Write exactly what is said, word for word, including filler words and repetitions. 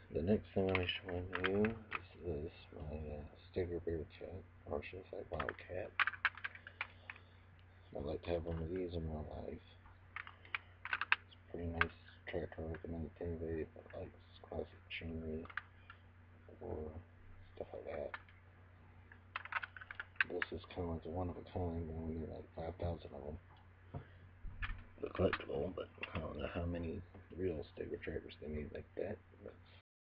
The next thing I'm showing you is this, my uh, Steiger Wildcat, or should I say Wildcat. I'd like to have one of these in my life. It's a pretty nice tractor. I recommend it to anybody that likes classic machinery or stuff like that. This is kind of like a one of a kind. You only need like five thousand of them. They're collectible, but I don't know how many real Steiger tractors they need like that. That's